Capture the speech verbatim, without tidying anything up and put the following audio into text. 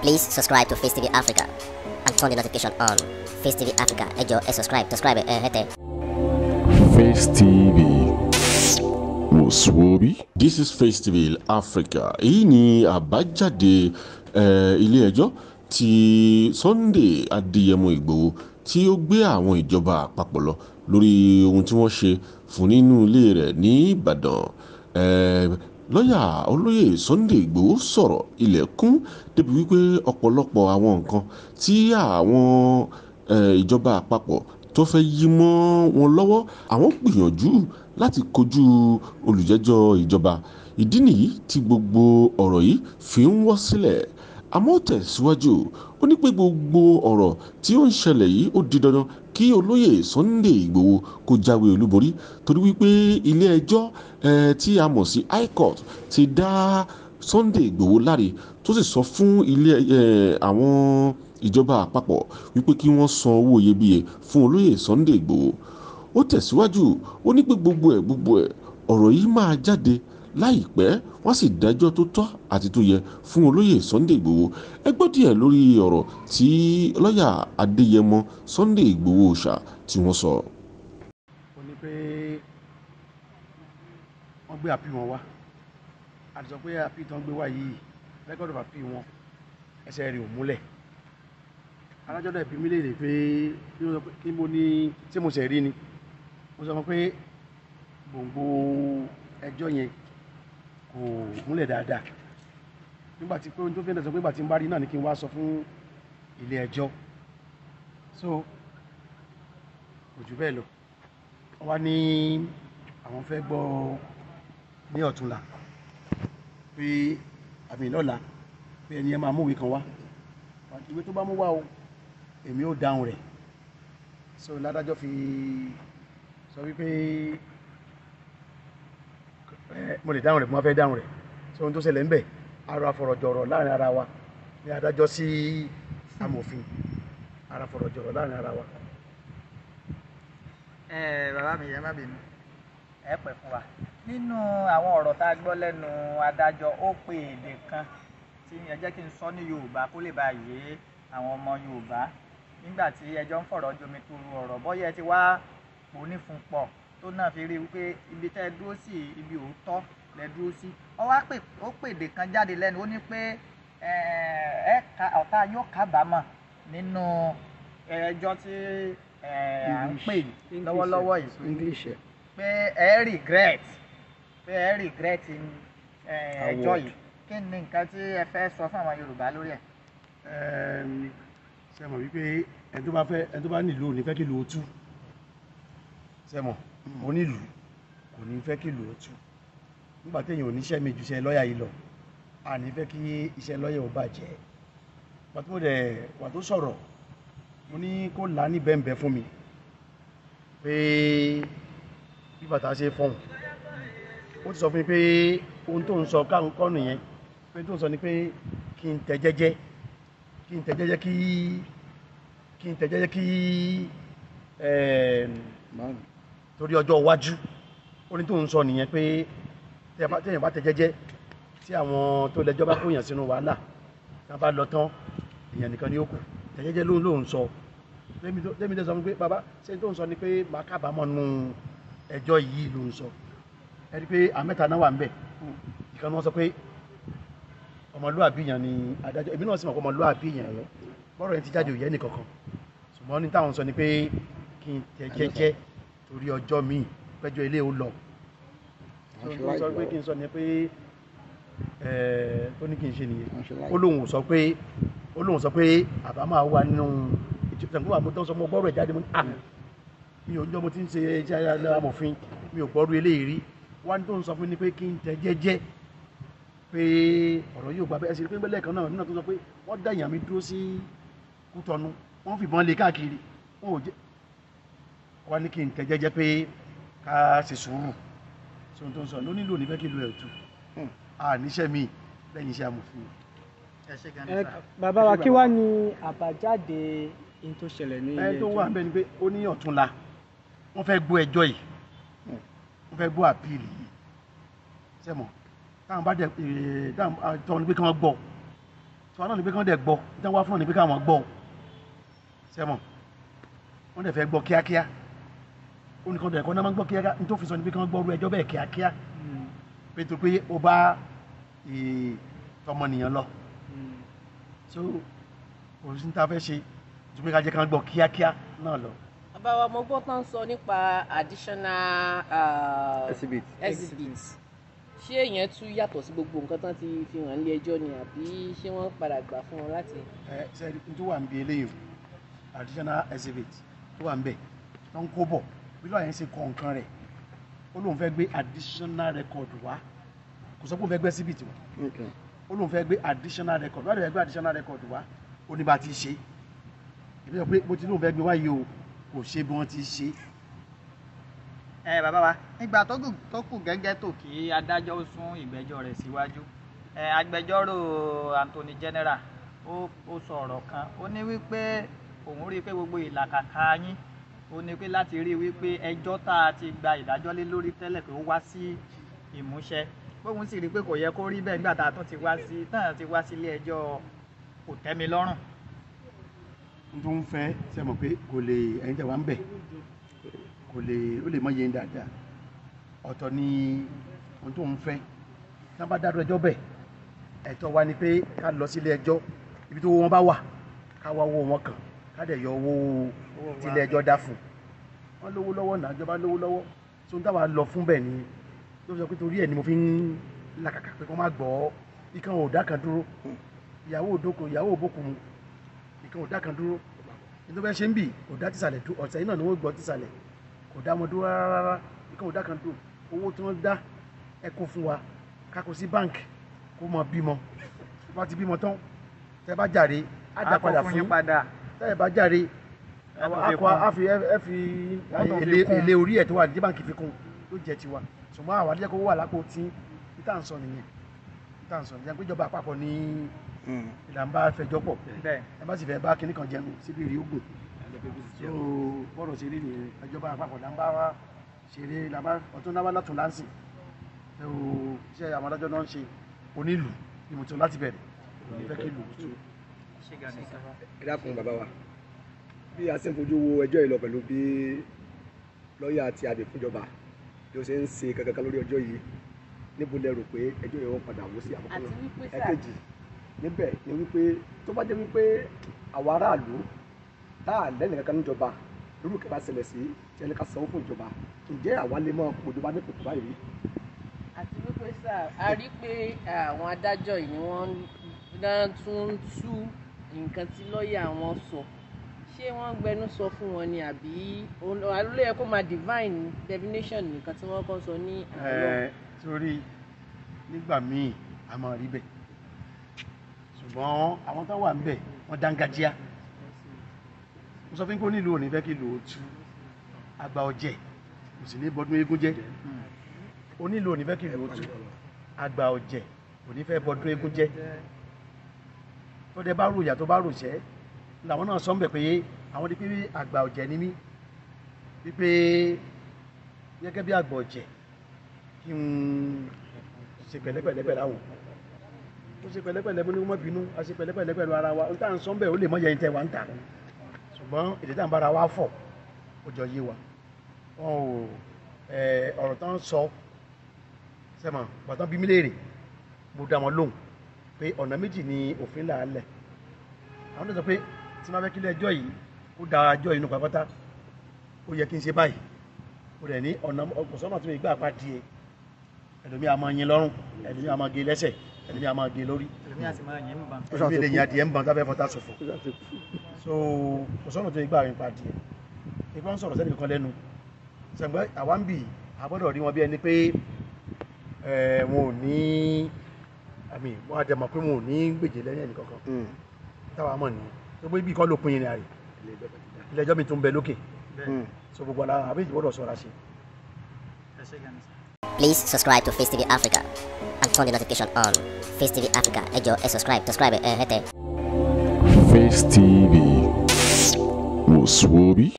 Please subscribe to Face T V Africa and turn the notification on. Face T V Africa, ẹ jọ̀ọ́ ẹ subscribe, subscribe ẹ hẹ́tẹ̀. Face T V Muswobi. This is Face T V Africa. Èyí ni àbájáde ilé ẹjọ́ tí Sunday Adéyẹmọ Ìgbòho tí ó gbé àwọn ìjọba àpapọ̀ lọ lórí ohun tí wọ́n ṣe fún nínú ilé rẹ̀ ní Ìbàdàn. Lọ́yà olóyè Sunday Ìgbòho sọ̀rọ̀ ilẹ̀kùn débi wípé ọ̀pọ̀lọpọ̀ àwọn nǹkan tí àwọn ìjọba àpapọ̀ tó fẹ́ yí mọ́ wọn lọ́wọ́ àwọn gbìyànjú láti kojú olùjẹ́jọ́ ìjọba. Ìdí nìyí tí gbogbo ọ̀rọ̀ yìí fi ń wọ́ sílẹ̀. Àmọ́ tẹ̀síwájú ó ní pé gbogbo ọ̀rọ̀ tí ó ń ṣẹlẹ̀ yìí ó di dandan kí olóyè Sunday Ìgbòho kó jáwé olúborí torí wípé ilé ẹjọ́ tí a mọ̀ sí High Court ti dá Sunday Ìgbòho láre tó sì sọ fún ilé àwọn ìjọba àpapọ̀ wípé kí wọ́n san owó iyebíye fún olóyè Sunday Ìgbòho. Ó tẹ̀síwájú ó ní pé gbogbo ẹ̀ gbogbo ẹ̀ ọ̀rọ̀ yìí máa jáde láìpẹ́ wọ́n sì dájọ́ tó tọ́ àti tó yẹ fún olóyè Sunday Ìgbòho. Ẹ gbọ́ díẹ̀ lórí ọ̀rọ̀ tí lọ́yà Adéyẹmọ Sunday Ìgbòho ṣá tí wọ́n sọ. Ó ní pé wọ́n gbé àpì wọn wá àti sọ pé àpì tán gbé wá yìí record of àpì wọn ẹsẹ̀ rẹ̀ ò múlẹ̀. Adájọ́ dẹ̀ bi mí léèrè pé kí mo ní tí mo ṣe rí ni mo sọ pé gbòǹgbò ẹjọ́ yẹn kò múlẹ̀ dáadáa nígbà tí pé ohun tó fi ń dẹ̀ sọ pé ìgbà tí ń bá rí náà ni kí n wá sọ fún ilé ẹjọ́ so kò jù bẹ́ẹ̀ lọ. Wọ́n wá ní àwọn fẹ́ gbọ́ ní ọ̀túnla pé àmì lọ́la pé ẹni ẹ máa mú ìwé kan wá ìwé tó bá mú wá o èmi ò dáhùn rẹ̀. So ládájọ́ fi sọ wípé mo lè dáhùn rẹ̀ mo máa fẹ́ dáhùn rẹ̀. So ohun tó ṣẹlẹ̀ ń bẹ̀ ara fọ̀rọ̀jọ̀rọ̀ láàrin ara wa ní adájọ́ sí amòfin ara fọ̀rọ̀jọ̀rọ̀ láàrin ara wa. ẹ bàbá mi yẹn má bínú ẹ pẹ́ fún wa nínú àwọn ọ̀rọ̀ tá a gbọ́ lẹ́nu adájọ́ ó pe èdè kan tí ẹ jẹ́ kí n sọ ní Yorùbá kó lè bá yé àwọn ọmọ Yorùbá nígbà tí ẹjọ́ ń fọ̀rọ̀ jomi toro ọ̀rọ̀ bọ́yẹ ti wá onífun pọ̀ tó náà fi rí wípé ibi tẹ́ ẹ dúró sí ibi òótọ́ lẹ dúró sí. Ó pèdè kan jáde lẹ́nu ó ní pé ọ̀tá yóò kábàámọ̀ nínú ẹjọ́ tí à ń pè lọ́wọ́lọ́wọ́ yìí pé ẹ regret pé ẹ regret ẹjọ́ yìí. Kí ni nǹkan tí ẹ fẹ́ sọ fún àwọn Yorùbá lórí ẹ̀? Ṣé mọ̀ wípé ẹni tó bá fẹ́ ẹni tó bá nílò ní fẹ́ kí lò ó tú ṣé mọ̀ onílù kò ní fẹ́ kí lò ó tú nígbà téèyàn ò níṣẹ́ mi ju iṣẹ́ lọ́ọ̀yà yìí lọ a ní fẹ́ kí iṣẹ́ lọ́ọ̀yà ò bàjẹ́. Pàtó mo dẹ̀ wà tó sọ̀rọ̀ mo ní kó là á ní bẹ́ẹ̀nbẹ́ fún mi pé bí bàtà ṣe fọ́hùn ó ti sọ fún mi pé ohun tó ń sọ kọ́nù yẹn pé tó ń sọ ni pé kí n tẹ jẹ́jẹ́ kí n tẹ jẹ́jẹ́ kí kí n tẹ jẹ́jẹ́ kí torí ọjọ́ iwájú ó ní tó ń sọ nìyẹn pé téèyàn bá tẹ jẹ́jẹ́ tí àwọn tó lẹ́jọ́ bá kóyàn sínú wàhálà tí wọ́n bá lọ tán èèyàn nìkan ni ó kù tẹ jẹ́jẹ́ ló ń sọ. Tẹ́mi tẹ́ sọ pé bàbá ṣé tó ń sọ ni pé màá kábàámọ̀ nù ẹjọ́ yìí ló ń sọ. Ẹ rí i pé àmẹ́ta náà wà ń bẹ̀ ìkan ni wọ́n sọ pé ọmọlúwàbí yẹn ni adájọ́ èmi náà sì mọ̀ pé ọmọlúwàbí yẹn rẹ̀ bọ́rọ̀ yẹn ti jáde òye nìkankan ṣùgbọ́n ní táwọn sọ ni pé kí n tẹ jẹ́jẹ́ torí ọjọ́ míì pẹ́jọ́ ilé ó lọ. Sọ pé kí n sọ ni pé ó ní kí n ṣe nìyẹn ó lóun sọ pé ó lóun sọ pé àbá máa wà nínú ìjọba ìgbà mo tán sọ mo gbọ́rọ̀ ẹ̀ jáde mo ní àná mi ò ń jọ́ mo ti ń ṣe iṣẹ́ amòfin mi ò gbọ́rọ̀ eléyìí rí wá ní tó ń sọ fún mi pé kí n tẹ jẹ́jẹ́ pé ọ̀rọ̀ yóò gba bẹ́ẹ̀ sí pé lẹ́ẹ̀kan náà nínú tó sọ pé wọ́n dá ìyàn mi dúró sí Kútọ́nù wọ́n fìbọn lé káàkiri wọn ò jẹ́ wọ́n ní kí n tẹ jẹ́jẹ́ pé ká ṣe sùúrù sóhun tó ń sọ ló nílò nífẹ̀ẹ́ kí lu ẹ̀ tù à níṣẹ́ mi lẹ́yìn iṣẹ́ amòfin. Bàbá wa kí wá ní àbájáde in tó ṣẹlẹ̀ ní ilé ẹjọ́? ẹ tó wà ń bẹ ni pé ó ní ọ̀túnla wọ́n fẹ́ gbọ́ ẹjọ́ yìí wọ́n fẹ́ gbọ́ àpíìlì yìí. ใช่ไหมtáwọn bá dẹ̀ táwọn tọ́ ni pé kí wọ́n gbọ́ tí wọn náà ní pé kí wọ́n dẹ̀ gbọ́ tí wọ́n wá fún ọ ní pé káwọn gbọ́ sẹ́mọ̀ wọ́n dẹ̀ fẹ́ gbọ́ kíákíá ó ní kí wọ́n dẹ̀ kọ́ náà máa ń gbọ́ kíákíá ní tó fi sọ ní pé kí wọ́n gbọ́ orú ẹjọ́ bẹ́ẹ̀ kíákíá pé tó pé ó bá tọmọnìyàn lọ so kò sí ní ta fẹ́ ṣe ju pé ká jẹ́ kí wọ́n gbọ́ kíákíá náà lọ. Àbáwá mo gbọ́ tán sọ nípa additional uh, exhibit exhibits ṣé ìyẹn tún yàtọ̀ sí gbogbo nǹkan tán ti fi hàn ilé ẹjọ́ ni àbí ṣé wọ́n padà gbà fún wọn láti. ẹ ṣe n tó wà ń bí eléyìí additional exhibit tó wà ń bẹ tó ń kó bọ̀ bí lọ́ọ̀yà ń ṣe kọ nǹkan rẹ̀ ó lóun fẹ́ gbé additional record wá kò sọ pé òun fẹ́ gbé exhibit wá ó lóun fẹ́ gbé additional record wá lè fẹ́ gbé additional record wá ó ní bá ti ṣe ìbí sọ pé bó ti lóun fẹ́ gbé wá yìí o kò ṣe bí wọ́n ti ṣe. ẹ bàbá wa nígbà tó kù tó kù gẹ́gẹ́ tó kí adájọ́ sún ìgbẹ́jọ́ rẹ̀ síwájú ẹ agbẹjọ́rò Anthony General ó ó sọ ọ̀rọ̀ kan ó ní wípé òun rí i pé gbogbo ìlàkàkà yín ó ní pé láti rí i wípé ẹjọ́ tá a ti gba ìdájọ́ lé lórí tẹ́lẹ̀ pé ó wá sí ìmúṣẹ bóun sì rí i pé kò yẹ kó rí bẹ́ẹ̀ nígbà tá a tún ti wá sí tán ti wá sílé ẹjọ́ kò tẹ́ mi lọ́rùn. n tó ń fẹ́ ṣe mọ̀ pé kò lè ẹ̀yin tẹ̀ wá ń bẹ̀ kò lè ó lè mọ yẹn dáadáa ọ̀tọ̀ ni ohun tó ń fẹ́ tí wọ́n bá dá ẹjọ́ bẹ̀ ẹ̀tọ́ wa ni pé ká lọ sílé ẹjọ́ ibi tó wọ́n bá wà ká wá owó wọn kàn ká dẹ̀ yọ owó tílé ẹjọ́ dá fún wọn lówó lọ́wọ́ náà ìjọba lówó lọ́wọ́ tó ń dáwà lọ fún bẹ́ẹ̀ ni ló fi sọ pé torí ẹ̀ ni mo fi ń làkàkà pé kó má gbọ́ ikán ò dá kan dúró ìyàwó òdòkò ìyàwó òbókùn ikán ò dá kan dúró nítorí bẹ́ẹ̀ ṣe ń bì kò dá tìsàlẹ̀ tó ọ̀sẹ̀ yìí náà ni wọ́n gbọ́ tìsàlẹ̀ kò dá wọn dúró rárá ikán ò dá kan dúró owó tí wọ́n dá ẹ kó fún wa ká kó sí báǹkì kó mọ bímọ bá ti bímọ tán tẹ bá jàre á dá padà fún tẹ bá jàre akọ àfi ẹ fi èlé orí ẹ tó wà ní báǹkì fi kún ló jẹ tiwa ṣùgbọ́n àwọn adíjẹ́ kó wà lápò tí níta ń sọ nìyẹn níta ń sọ nìyẹn pé ìjọba àpapọ̀ ní ìlànà fẹjọ́ pọ̀ ẹ bá sì fẹ́ bá kinní kan jẹun síbi ìrì ogun so bọ́ọ̀rọ̀ ṣeré nìyẹn ìjọba àpapọ̀ là ń bá wa ṣeré làbá ọ̀tún náà wà látún láǹsì ẹ o iṣẹ́ àwọn adájọ́ náà ń ṣe onílù ni mo tún láti bẹ̀rẹ̀ ìfẹ́ kí lù ú tó. ẹ dákun bàbá wa bí a ṣe ń fojú wo ẹjọ́ yìí lọ pẹ̀lú bí lọ́ọ̀yà àti àbẹ̀ fúnjọba bí ó ṣe ń ṣe kankan lórí ọjọ́ yìí níbo lẹ rò pé ẹjọ́ yìí wọ́n padà wó sí àkọ́kọ́ náà ẹ̀kejì níbẹ̀ ni wípé tó bá jẹ́ wípé àwọn aráàlú tá à lẹ́nu kankan níjọba lórí kẹfà ṣẹlẹ̀ sí ṣẹlẹ̀ ká sanwó fún ìjọba ǹjẹ́ àwa lè mọ òjọba ní kòtò báyìí. àti wípé sá a rí pé àwọn adájọ́ yìí wọ́n dáná tún tú nǹkan tí lọ́ọ̀yà wọn sọ ṣé wọ́n gbẹnu sọ fún wọn ni àbí àlọ́ yẹ kó máa divine definition nǹkan tí wọ́n kàn sọ ní àlọ́. ẹ torí nígbà míì a máa rí bẹ́ẹ̀ ṣùgbọ́n àwọn tó wà ń bẹ̀ wọ́n dángájíá mo sọ fún kó nílùú òní fẹ́ kí lò ó tú àgbà ọ̀jẹ̀ kò sì ní bọdún eégún jẹ́ onílùú òní fẹ́ kí lò ó tú àgbà ọ̀jẹ̀ kò ní fẹ́ bọdún eégún jẹ́ tó dé bá ròyà tó bá ròṣẹ́ làwọn náà sọ ń bẹ̀ pé àwọn di pé àgbà ọ̀jẹ̀ ni mí wípé gẹ́gẹ́ bí àgbà ọ̀jẹ̀ kí n ṣe pẹ̀lẹ́pẹ̀lẹ́ pẹ̀lú àwọn ó ṣe pẹ̀lẹ́pẹ̀lẹ́ mo ní wọ́n bínú a ṣe pẹ̀lẹ́pẹ̀lẹ́ pẹ̀lú ara wa n tá à ń sọ ń bẹ̀ ó lè mọ yẹn tẹ wa ń tà ṣùgbọ́n èdè tá à ń bára wa fọ̀ ó jọ yé wa wọn ò ọ̀rọ̀ tán sọ sẹ́mọ̀ bàtán bí mí léèrè mo dá wọn lóhùn pé ọ̀nà méjì ni òfin là á lẹ̀ àwọn náà sọ pé tí wọ́n fẹ́ kílẹ̀ ẹjọ́ yìí ó da ẹjọ́ yìí nù pátápátá ó yẹ kí n ṣe báyìí ó rẹ̀ ní ọ̀nà ọ̀sọ́nà tí mo gbà pa díẹ̀ ẹlòmíì a máa yin lọ́rùn ẹlòmíì a máa gé lẹ́sẹ̀ ẹlòmíì a máa gé lórí ẹlòmíì a sì máa yìn bàn ẹlòmíì lè yin adìẹ ń bàn tábẹ́ fọta ṣòfò so ọ̀sọ́nà tó gbà rìn pa díẹ̀ ìgbà ń sọ̀rọ̀ sẹ́ni kankan lẹ́nu sẹ̀gbẹ́ àwa ń bì àbọ̀dọ̀ rí wọn bí ẹni pé wọn ò ní àmì wọn á jẹ mọ̀ pé wọn ò ní gbèjè lẹ́yìn ẹnì kankan táwa mọ̀ ní tó gbé bí kọ́ ló pin ìrìn àrè ilé ẹjọ́ mi tún bẹ lókè so gbogbo ara àbí ìjìbọ̀dọ̀ sọ̀rọ̀ ṣe. Please subscribe to Face T V Africa and turn the notification on. Face T V Africa, ẹ jọ̀ọ́ ẹ subscribe, subscribe ẹ hẹ́tẹ̀. Face T V was Swoby.